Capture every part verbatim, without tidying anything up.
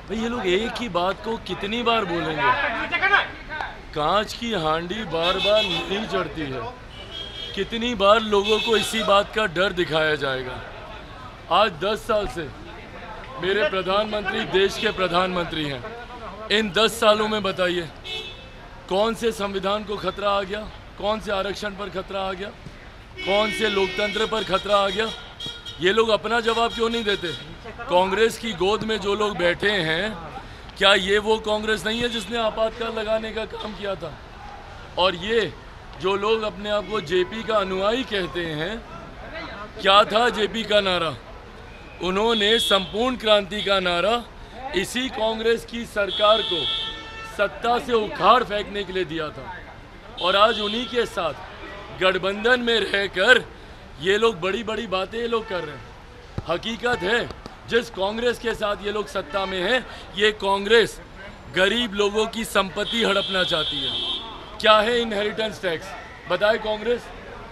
भाई ये लोग एक ही बात को कितनी बार बोलेंगे? कांच की हांडी बार बार नहीं चढ़ती है। कितनी बार लोगों को इसी बात का डर दिखाया जाएगा? आज दस साल से मेरे प्रधानमंत्री देश के प्रधानमंत्री हैं। इन दस सालों में बताइए कौन से संविधान को खतरा आ गया? कौन से आरक्षण पर खतरा आ गया? कौन से लोकतंत्र पर खतरा आ गया? ये लोग अपना जवाब क्यों नहीं देते? कांग्रेस की गोद में जो लोग बैठे हैं, क्या ये वो कांग्रेस नहीं है जिसने आपातकाल लगाने का काम किया था? और ये जो लोग अपने आप को जेपी का अनुयायी कहते हैं, क्या था जेपी का नारा? उन्होंने संपूर्ण क्रांति का नारा इसी कांग्रेस की सरकार को सत्ता से उखाड़ फेंकने के लिए दिया था। और आज उन्हीं के साथ गठबंधन में रहकर ये लोग बड़ी बड़ी बातें ये लोग कर रहे हैं। हकीकत है जिस कांग्रेस के साथ ये लोग सत्ता में हैं, ये कांग्रेस गरीब लोगों की संपत्ति हड़पना चाहती है। क्या है इनहेरिटेंस टैक्स? बताए कांग्रेस।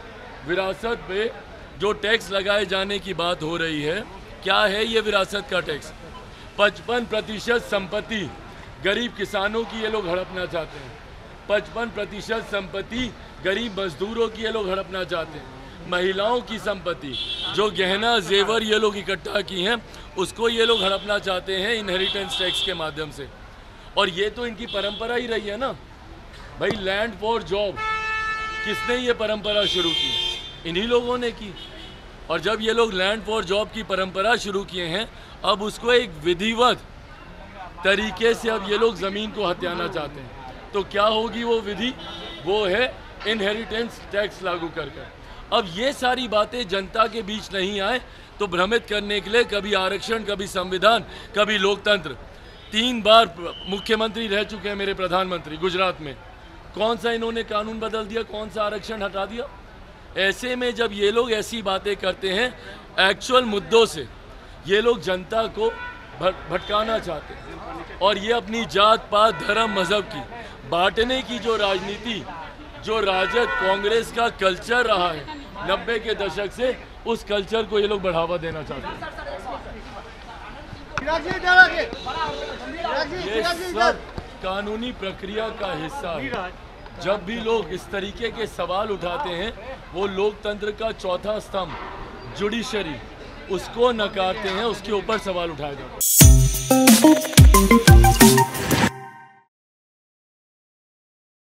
विरासत पे जो टैक्स लगाए जाने की बात हो रही है, क्या है ये विरासत का टैक्स? पचपन प्रतिशत संपत्ति गरीब किसानों की ये लोग हड़पना चाहते हैं। पचपन प्रतिशत संपत्ति गरीब मजदूरों की ये लोग हड़पना चाहते हैं। महिलाओं की संपत्ति, जो गहना जेवर ये लोग इकट्ठा की हैं, उसको ये लोग हड़पना चाहते हैं इनहेरिटेंस टैक्स के माध्यम से। और ये तो इनकी परंपरा ही रही है ना भाई। लैंड फॉर जॉब किसने ये परंपरा शुरू की? इन्हीं लोगों ने की। और जब ये लोग लैंड फॉर जॉब की परंपरा शुरू किए हैं, अब उसको एक विधिवत तरीके से अब ये लोग ज़मीन को हथियाना चाहते हैं। तो क्या होगी वो विधि? वो है इनहेरिटेंस टैक्स लागू कर कर। अब ये सारी बातें जनता के बीच नहीं आए तो भ्रमित करने के लिए कभी आरक्षण, कभी संविधान, कभी लोकतंत्र। तीन बार मुख्यमंत्री रह चुके हैं मेरे प्रधानमंत्री गुजरात में। कौन सा इन्होंने कानून बदल दिया? कौन सा आरक्षण हटा दिया? ऐसे में जब ये लोग ऐसी बातें करते हैं, एक्चुअल मुद्दों से ये लोग जनता को भटकाना चाहते हैं। और ये अपनी जात पात धर्म मजहब की बांटने की जो राजनीति, जो राजद कांग्रेस का कल्चर रहा है नब्बे के दशक से, उस कल्चर को ये लोग बढ़ावा देना चाहते हैं। ये सब कानूनी प्रक्रिया का हिस्सा है। जब भी लोग इस तरीके के सवाल उठाते हैं, वो लोकतंत्र का चौथा स्तंभ जुडिशरी, उसको नकारते हैं, उसके ऊपर सवाल उठाए जाते हैं।